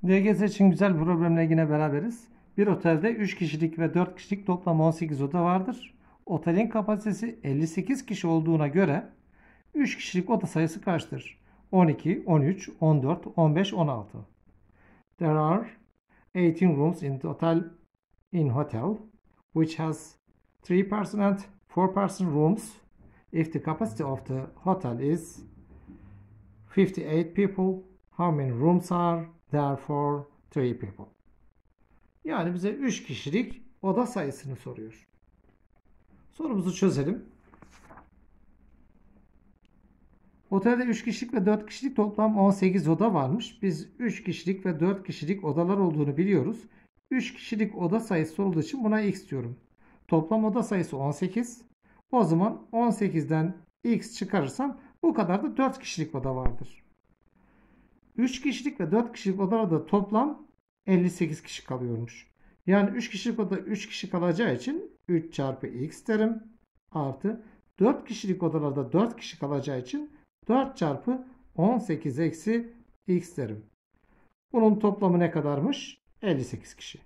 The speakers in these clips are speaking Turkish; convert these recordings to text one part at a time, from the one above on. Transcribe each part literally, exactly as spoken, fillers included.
D G S için güzel bir problemle yine beraberiz. Bir otelde üç kişilik ve dört kişilik toplam on sekiz oda vardır. Otelin kapasitesi elli sekiz kişi olduğuna göre üç kişilik oda sayısı kaçtır? on iki, on üç, on dört, on beş, on altı. There are eighteen rooms in total in hotel which has three person and four person rooms. If the capacity of the hotel is fifty-eight people, how many rooms are there for three people? Yani bize üç kişilik oda sayısını soruyor. Sorumuzu çözelim. Otelde üç kişilik ve dört kişilik toplam on sekiz oda varmış. Biz üç kişilik ve dört kişilik odalar olduğunu biliyoruz. üç kişilik oda sayısı olduğu için buna x diyorum. Toplam oda sayısı on sekiz. O zaman on sekizden x çıkarırsam bu kadar da dört kişilik oda vardır. üç kişilik ve dört kişilik odalarda toplam elli sekiz kişi kalıyormuş. Yani üç kişilik oda üç kişi kalacağı için üç çarpı x derim. Artı dört kişilik odalarda dört kişi kalacağı için dört çarpı on sekiz eksi x derim. Bunun toplamı ne kadarmış? elli sekiz kişi.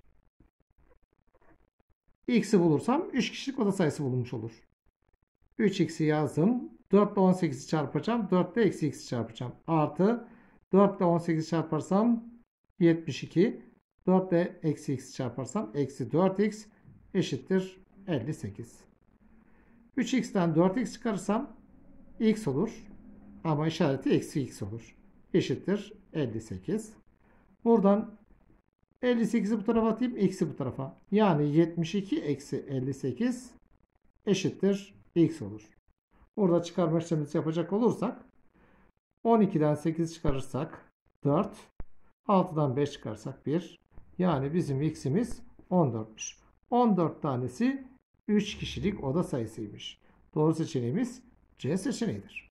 X'i bulursam üç kişilik oda sayısı bulunmuş olur. üç x'i yazdım. dört ile on sekizi çarpacağım. dört ile eksi x'i çarpacağım. Artı dört ile on sekizi çarparsam yetmiş iki. dört ile eksi x'i çarparsam eksi dört x eşittir elli sekiz. üç x'ten dört x çıkarırsam x olur. Ama işareti eksi x olur. Eşittir elli sekiz. Buradan elli sekizi bu tarafa atayım. X'i bu tarafa. Yani yetmiş iki eksi elli sekiz eşittir x olur. Burada çıkarma işlemimizi yapacak olursak on ikiden sekiz çıkarırsak dört. altıdan beş çıkarsak bir. Yani bizim x'imiz on dörtmüş. on dört tanesi üç kişilik oda sayısıymış. Doğru seçeneğimiz C seçeneğidir.